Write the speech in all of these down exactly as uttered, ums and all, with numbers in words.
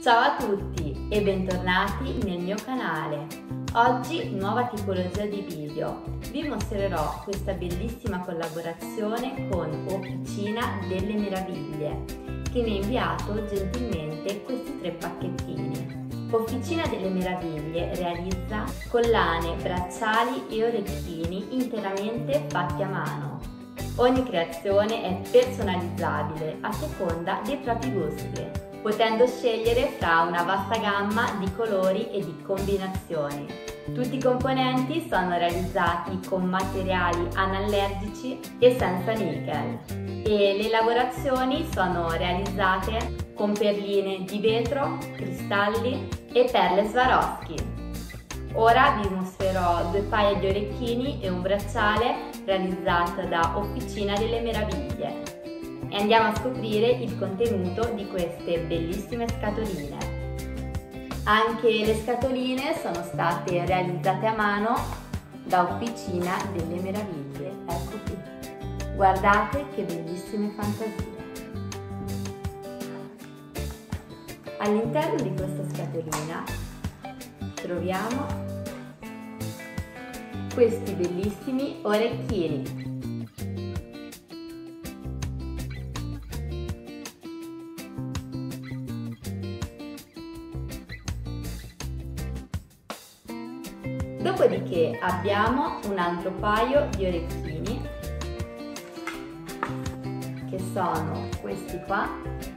Ciao a tutti e bentornati nel mio canale. Oggi nuova tipologia di video. Vi mostrerò questa bellissima collaborazione con Officina delle Meraviglie che mi ha inviato gentilmente questi tre pacchettini. Officina delle Meraviglie realizza collane, bracciali e orecchini interamente fatti a mano. Ogni creazione è personalizzabile a seconda dei propri gusti, potendo scegliere fra una vasta gamma di colori e di combinazioni. Tutti i componenti sono realizzati con materiali anallergici e senza nickel e le lavorazioni sono realizzate con perline di vetro, cristalli e perle Swarovski. Ora vi mostrerò due paia di orecchini e un bracciale realizzata da Officina delle Meraviglie. E andiamo a scoprire il contenuto di queste bellissime scatoline. Anche le scatoline sono state realizzate a mano da Officina delle Meraviglie. Ecco qui. Guardate che bellissime fantasie. All'interno di questa scatolina troviamo questi bellissimi orecchini. Dopodiché abbiamo un altro paio di orecchini che sono questi qua,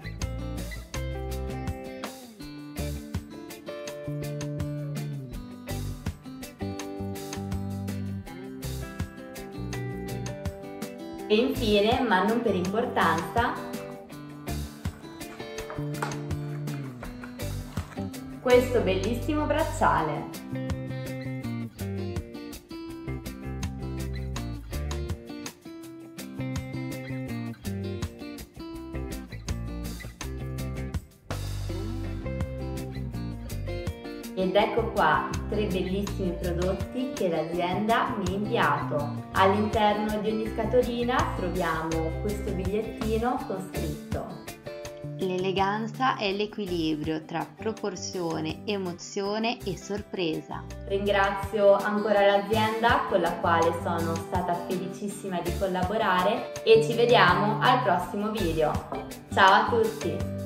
e infine, ma non per importanza, questo bellissimo bracciale. Ed ecco qua i tre bellissimi prodotti che l'azienda mi ha inviato. All'interno di ogni scatolina troviamo questo bigliettino con scritto: l'eleganza è l'equilibrio tra proporzione, emozione e sorpresa. Ringrazio ancora l'azienda con la quale sono stata felicissima di collaborare e ci vediamo al prossimo video. Ciao a tutti!